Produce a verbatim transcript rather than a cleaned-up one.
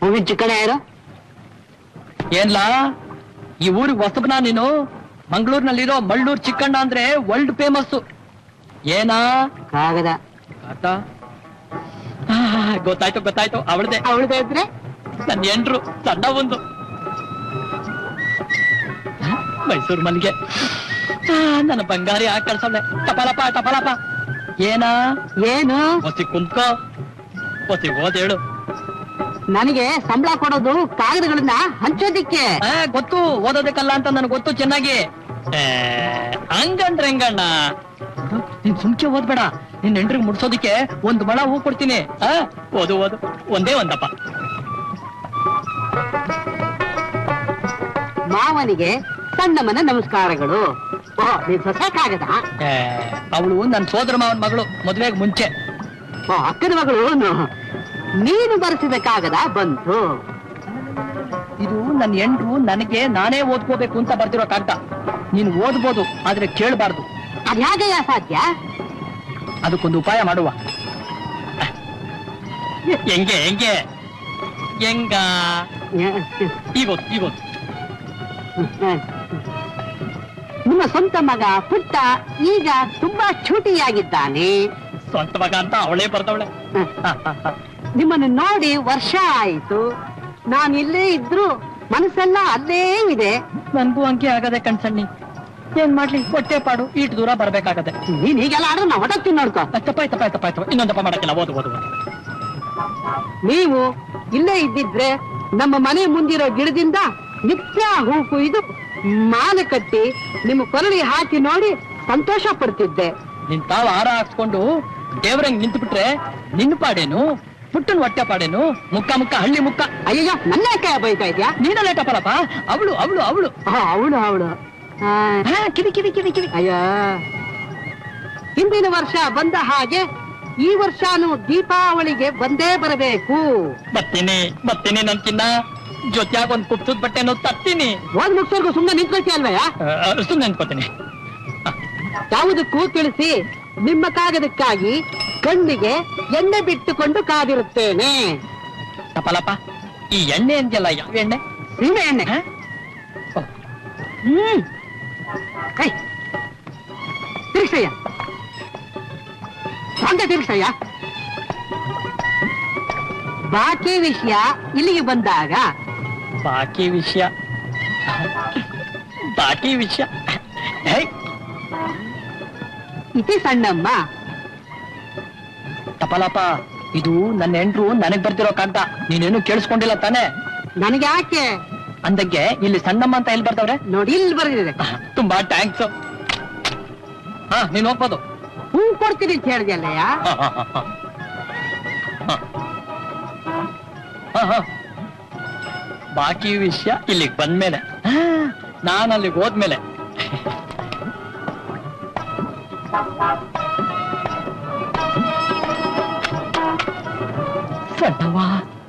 ಹೂವಿನ ಚಿಕ್ಕಣ್ಣ ಯಾರು? ಏನ್ಲಾ ಈ ಊರಿಗೆ ಹೊಸಬನಾ ನೀನು? ಮಂಗಳೂರಿನಲ್ಲಿರೋ ಮಳ್ಳೂರ್ ಚಿಕ್ಕಣ್ಣ ಅಂದ್ರೆ ವರ್ಲ್ಡ್ ಫೇಮಸ್. ಏನಾ ಕಾಗದ? ಆತ ಗೊತ್ತಾಯ್ತು ಗೊತ್ತಾಯ್ತು, ಅವಳದೆ ಅವಳದೆ ಇದ್ರೆ ನನ್ನ ಎಂಡ್ರು ಸಣ್ಣ ಒಂದು ಮೈಸೂರು ಮಲ್ಲಿಗೆ. ನನ್ನ ಬಂಗಾರಿ ಹಾಕಿ ಕಳ್ಸವ್ಳೆ. ಟಪಾಲಪ್ಪ ಟಪಾಲಪ್ಪ. ಏನಾ ಏನು? ಹೊಸಿ ಕುಂತ್ಕೋ, ಹೊಸಿ ಓದೇಳು. ನನಗೆ ಸಂಬಳ ಕೊಡೋದು ಕಾಗದಗಳನ್ನ ಹಂಚೋದಿಕ್ಕೆ. ಗೊತ್ತು, ಓದೋದಕ್ಕಲ್ಲ ಅಂತ ನನಗೆ ಗೊತ್ತು ಚೆನ್ನಾಗಿ. ಹಂಗಂದ್ರೆ ಹೆಂಗಣ್ಣ? ನೀನ್ ಸುಮ್ಕೆ ಓದ್ಬೇಡ, ನಿನ್ ಹೆಂಡ್ರಿಗೆ ಮುಡ್ಸೋದಿಕ್ಕೆ ಒಂದು ಮಳ ಹೂ ಕೊಡ್ತೀನಿ. ಆ ಓದು ಓದು, ಒಂದೇ ಒಂದಪ್ಪ. ಮಾವನಿಗೆ ಸಣ್ಣಮ್ಮನ ನಮಸ್ಕಾರಗಳು. ಓ, ನೀನ್ ಹೊಸ ಕಾಗದ? ಅವಳು ನನ್ನ ಸೋದರ ಮಾವನ ಮಗಳು, ಮದುವೆಗೆ ಮುಂಚೆ. ಓ, ಅಕ್ಕನ ಮಗಳು. ನೀನು ಬರೆಸಿದ ಕಾಗದ ಬಂತು. ಇದು ನನ್ನ ಹೆಂಡ್ರು ನನಗೆ ನಾನೇ ಓದ್ಕೋಬೇಕು ಅಂತ ಬರ್ತಿರೋ ಕಾಗದ. ನೀನು ಓದ್ಬೋದು, ಆದ್ರೆ ಕೇಳಬಾರ್ದು. ಅದ್ ಹೇಗಯ್ಯ ಸಾಧ್ಯ? ಅದಕ್ಕೊಂದು ಉಪಾಯ ಮಾಡುವ. ಹೆಂಗೆ ಹೆಂಗೆ ಹೆಂಗ ಈಗೋದು ಈಗೋದು. ನಿಮ್ಮ ಸ್ವಂತ ಮಗ ಪುಟ್ಟ ಈಗ ತುಂಬಾ ಚೂಟಿಯಾಗಿದ್ದಾನೆ. ಸ್ವಂತ ಮಗ ಅಂತ ಅವಳೇ ಬರ್ದವಳೆ. ನಿಮ್ಮನ್ನು ನೋಡಿ ವರ್ಷ ಆಯಿತು. ನಾನು ಇಲ್ಲೇ ಇದ್ರು ಮನಸ್ಸೆಲ್ಲ ಅಲ್ಲೇ ಇದೆ. ನನ್ಗೂ ಅಂಕಿ ಆಗದೆ ಕಣ್ಸಣ್ಣಿ. ಏನ್ ಮಾಡ್ಲಿ, ಹೊಟ್ಟೆ ಪಾಡು ಇಷ್ಟು ದೂರ ಬರ್ಬೇಕಾಗದೆ. ನೀನ್ ಹೀಗೆಲ್ಲ ಆದ್ರೆ ನಾವು ಹೊಟ್ಟೆ ನೋಡ್ಕೋ. ತಪ್ಪಾಯ್ತು ತಪ್ಪಾಯ್ತು ತಪ್ಪಾಯ್ತು, ಇನ್ನೊಂದಪ್ಪ ಮಾಡಕ್ಕಿಲ್ಲ. ಓದು ಓದು ಓದು. ನೀವು ಇಲ್ಲೇ ಇದ್ದಿದ್ರೆ ನಮ್ಮ ಮನೆ ಮುಂದಿರೋ ಗಿಡದಿಂದ ನಿತ್ಯ ಹೂ ಕುಯ್ದು ಮಾಲ ಕಟ್ಟಿ ನಿಮ್ಮ ಕೊರಳಿ ಹಾಕಿ ನೋಡಿ ಸಂತೋಷ ಪಡ್ತಿದ್ದೆ. ನಿನ್ ತಾವು ಹಾರ ಹಾಕ್ಸ್ಕೊಂಡು ದೇವ್ರಂಗ್ ನಿಂತು ಬಿಟ್ರೆ ನಿನ್ನ ಪಾಡೇನು, ಪುಟ್ಟನ್ ಹೊಟ್ಟೆ ಪಾಡೇನು? ಮುಕ್ಕ ಮುಕ್ಕ ಹಳ್ಳಿ ಮುಕ್ಕ. ಅಯ್ಯೋ, ನನ್ನ ಯಾಕೆ ಬೈತಾ ಇದ್ಯಾ? ನೀನಲ್ಲೇ ಟಪಲಪ್ಪ. ಅವಳು ಅವಳು ಅವಳು ಅವಳು ಅವಳು ಕಿವಿ ಕಿವಿ ಕಿವಿ ಕಿವಿ. ಅಯ್ಯ, ಹಿಂದಿನ ವರ್ಷ ಬಂದ ಹಾಗೆ ಈ ವರ್ಷನೂ ದೀಪಾವಳಿಗೆ ಬಂದೇ ಬರಬೇಕು. ಬರ್ತೀನಿ ಬರ್ತೀನಿ ನನ್ಕಿನ್ನ ಜೊತೆಯಾಗ ಒಂದ್ ಕುಪ್ತದ ಬಟ್ಟೆನೋ ತರ್ತೀನಿ. ಒಂದ್ ಮುಗ್ಸೋರ್ಗು ಸುಮ್ಮನೆ ನಿಂತ್ಕೊಳ್ತೀಯ ಅಲ್ವಯ್ಯ? ಸುಮ್ಮನೆ ಅನ್ಕೋತೀನಿ. ಯಾವುದಕ್ಕೂ ತಿಳಿಸಿ ನಿಮ್ಮ ಕಾಗದಕ್ಕಾಗಿ ಕಣ್ಣಿಗೆ ಎಣ್ಣೆ ಬಿಟ್ಟುಕೊಂಡು ಕಾದಿರುತ್ತೇನೆ. ಟಪಲಪ್ಪ, ಈ ಎಣ್ಣೆ ಅಂದ್ಯಲ್ಲ, ಯಾವ ಎಣ್ಣೆ? ಸೀಮೆ ಎಣ್ಣೆ. ಹ್ಮ್, ತಿರುಗ್ಸಯ್ಯ, ಸಂತೆ ತಿರುಗ್ಸಯ್ಯ. ಬಾಕಿ ವಿಷಯ ಇಲ್ಲಿಗೆ ಬಂದಾಗ. ಬಾಕಿ ವಿಷಯ ಬಾಕಿ ವಿಷಯ ಇತಿ ಸಣ್ಣಮ್ಮ. ಟಪಲಪ್ಪ, ಇದು ನನ್ನ ಹೆಂಡ್ರು ನನಗ್ ಬರ್ತಿರೋ ಕಾಗ್ದ. ನೀನೇನು ಕೇಳಿಸ್ಕೊಂಡಿಲ್ಲ ತಾನೆ? ನನಗೆ ಯಾಕೆ ಅಂದಕ್ಕೆ ಇಲ್ಲಿ ಸಣ್ಣಮ್ಮ ಅಂತ ಎಲ್ಲಿ ಬರ್ತವ್ರೆ ನೋಡಿ, ಇಲ್ಲಿ ಬರ್ದಿದೆ. ತುಂಬಾ ಟ್ಯಾಂಕ್ಸ್. ಹಾ, ನೀನ್ ಹೋಗ್ಬೋದು. ಹೂ ಕೊಡ್ತೀನಿ ಅಂತ ಹೇಳಿದೆಯಲ್ಲಯ್ಯ. ಬಾಕಿ ವಿಷಯ ಇಲ್ಲಿಗೆ ಬಂದ್ಮೇಲೆ, ನಾನು ಅಲ್ಲಿಗೆ ಹೋದ್ಮೇಲೆ. ಸಣ್ಣವ್ವ